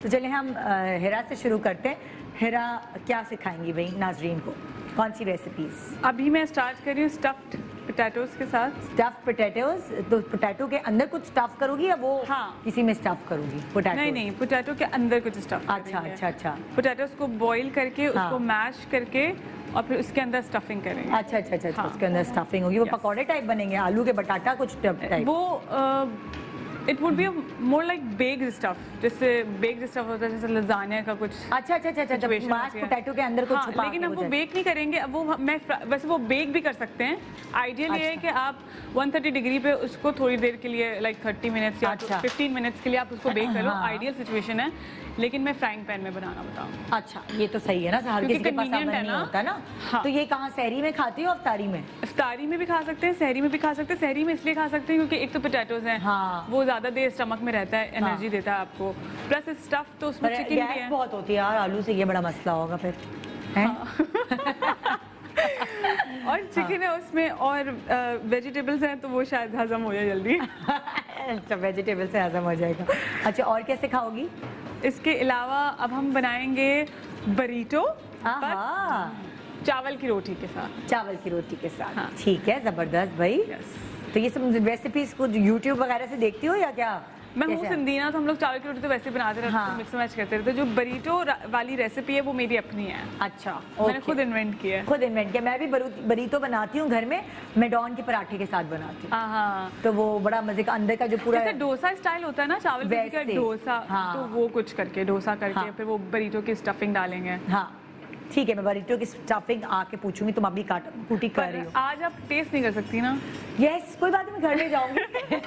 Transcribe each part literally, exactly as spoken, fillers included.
तो चलिए हम हिरा से शुरू करते हैं। हिरा, क्या सिखाएंगी भाई नाजरीन को, कौन सी रेसिपीज? अभी मैं स्टार्ट कर रही हूँ स्टफ्ड पोटैटोज के साथ। स्टफ्ड पोटैटोज, तो पोटैटो के अंदर कुछ स्टफ करोगी या वो हाँ किसी में स्टफ करोगी? पोटैटो नहीं नहीं, पोटैटो के अंदर कुछ स्टफ। अच्छा अच्छा अच्छा। पोटैटोज को बॉईल करके हाँ। उसको मैश करके और फिर उसके अंदर स्टफिंग करेंगे। अच्छा अच्छा अच्छा, हाँ। उसके अंदर स्टफिंग होगी। वो Yes. पकौड़े टाइप बनेंगे, आलू के बटाटा कुछ टाइप? वो it would be more like baked stuff, जैसे बेक्ड स्टफ होता है जैसे लजानिया का कुछ। अच्छा अच्छा अच्छा अच्छा, मैश पोटैटो के अंदर कुछ हाँ, छुपा लेकिन के हम वो वो जाए। बेक नहीं करेंगे। अब वो मैं वैसे वो बेक भी कर सकते हैं। आइडियल ये है कि आप एक सौ तीस डिग्री पे उसको थोड़ी देर के लिए लाइक तीस मिनट्स या अच्छा। पंद्रह मिनट्स के लिए आप उसको बेक करो। हाँ। आइडियल सिचुएशन है, लेकिन मैं फ्राइंग पैन में बनाना बताऊँ। अच्छा, ये तो सही है ना, हर क्योंकि किसी के पास convenient अवन है नहीं ना। होता ना। हाँ। तो ये कहाँ, सहरी में खाती हो अफ्तारी में? इफ्तारी में भी खा सकते हैं, सहरी में भी खा सकते हैं। सहरी में इसलिए खा सकते हैं क्योंकि एक तो पोटैटोज हैं, हाँ। वो ज्यादा देर स्टमक में रहता है, एनर्जी हाँ। देता है आपको, प्लस स्टफ तो उसमें पर चिकन भी गैस है। बहुत होती है यार आलू से, ये बड़ा मसला होगा फिर हैं? और चिकन है उसमें और वेजिटेबल्स हैं तो वो शायद हजम हो जाए जल्दी। अच्छा, वेजिटेबल से हजम हो जाएगा। अच्छा, और कैसे खाओगी? इसके अलावा अब हम बनाएंगे बरीटो, आहा, चावल की रोटी के साथ। चावल की रोटी के साथ। हाँ। ठीक है, जबरदस्त भाई। यस। तो ये सब रेसिपीज को यूट्यूब वगैरह से देखती हो या क्या? मैं हूँ कैसे? सिंदीना, तो हम लोग चावल की रोटी तो वैसे ही बनाते रहते हाँ। हैं, मिक्स मैच करते रहते हैं। जो बरीटो वाली रेसिपी है वो मेरी अपनी है। अच्छा, मैंने ओके। खुद इन्वेंट किया है। खुद इन्वेंट किया। मैं भी बरीतो बनाती हूँ घर में, मैडॉन के पराठे के साथ बनाती हूँ। हाँ, तो वो बड़ा मजे का, अंदर का जो पूरा जैसे डोसा स्टाइल होता है ना चावल की रोटी का, वैसे। डोसा। हाँ। तो वो कुछ करके डोसा करके हाँ। फिर वो बरीटो की स्टफिंग डालेंगे। हाँ ठीक है, मैं बरीटो की स्टफिंग आके पूछूंगी, तुम अभी काट कूटी कर रही पर हो। आज आप टेस्ट नहीं कर सकती ना। यस, कोई बात नहीं, मैं घर ले जाऊंगी।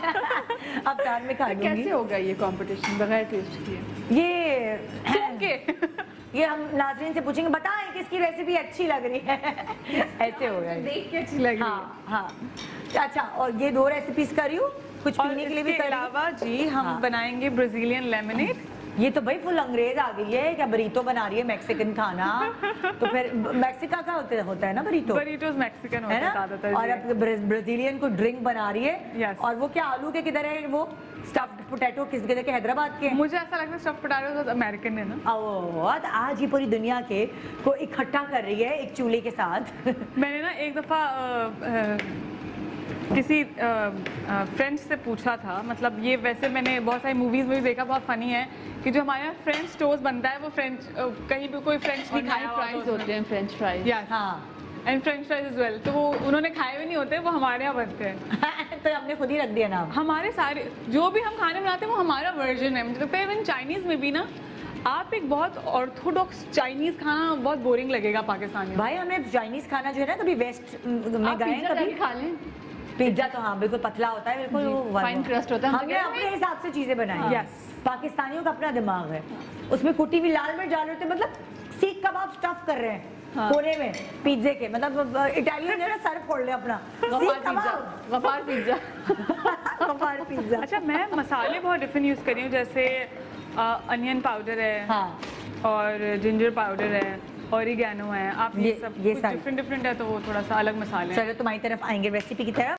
अब कार में खा लूंगी। कैसे होगा ये कंपटीशन बगैर टेस्ट किए? ये के ये हम नाज़रीन से पूछेंगे, बताएं किसकी रेसिपी अच्छी लग रही है। ऐसे होगा ये। देख के अच्छी लग रही है। हाँ हाँ। अच्छा, और ये दो रेसिपीज कर रही हूँ, कुछ और पीने के लिए भी इसके कर रही हूँ। अलावा जी हम हाँ। बनाएंगे ब्राजीलियन लेमनेड। ये तो भाई फुल अंग्रेज आ गई है, क्या बरीतो बना रही है, मैक्सिकन खाना। तो फिर मैक्सिका का होता होता है ना बरीतो, बरीटोज मैक्सिकन होते है हैं ना? ज्यादातर। और अब ब्रा- ब्राजीलियन को ड्रिंक बना रही है। Yes. और वो क्या आलू के किधर है वो स्टफ्ड पोटैटो, किस किधर के? हैदराबाद के? मुझे ऐसा लगता है स्टफ्ड पोटैटोज अमेरिकन है ना। और आज ये पूरी दुनिया के को इकट्ठा कर रही है एक चूल्हे के साथ। मैंने ना एक दफा अ, अ, किसी फ्रेंच से पूछा था, मतलब ये वैसे मैंने बहुत सारी मूवीज में भी देखा, बहुत फनी है कि जो हमारे यहाँ फ्रेंच टोस्ट बनता है वो फ्रेंच कहीं भी कोई फ्रेंच नहीं खाया फ्राइज होते हैं, फ्रेंच फ्राइज। या हाँ। And French fries as well, तो वो उन्होंने खाए हुए नहीं होते, वो हमारे यहाँ बनते हैं। तो हमने खुद ही रख दिया नाम। हमारे सारे जो भी हम खाने बनाते हैं वो हमारा वर्जन है। मुझे लगता है इवन चाइनीज में भी ना, आप एक बहुत ऑर्थोडॉक्स चाइनीज खाना बहुत बोरिंग लगेगा पाकिस्तानियों। भाई हमें चाइनीज खाना जो है ना, कभी वेस्ट में आप गए पिज्जा कभी? जाके खा लें। पिज्जा तो हाँ बिल्कुल पतला होता है, बिल्कुल जी, वो fine crust होता है। हम हमने तो अपने हिसाब से चीजें बनाई हैं। Yes. पाकिस्तानियों का अपना दिमाग है, उसमें कुटी हुई लाल मिर्च डाल रहे थे, मतलब सीख कबाब स्टफ कर रहे हैं हाँ। कोने में पिज्जे के, मतलब इटालियन जो है सर फोड़ ले अपना गफार सीख पिज्जा, कबाब। गफार पिज्जा। गफार पिज्जा। अच्छा, मैं मसाले बहुत डिफरेंट यूज कर रही हूँ, जैसे अनियन पाउडर है हाँ, और जिंजर पाउडर है, ऑरिगेनो है। आप ये ये- सब ये कुछ सारे। डिफरेंट डिफरेंट है तो वो थोड़ा सा अलग मसाले हैं। चलो तुम्हारी तरफ आएंगे रेसिपी की तरफ।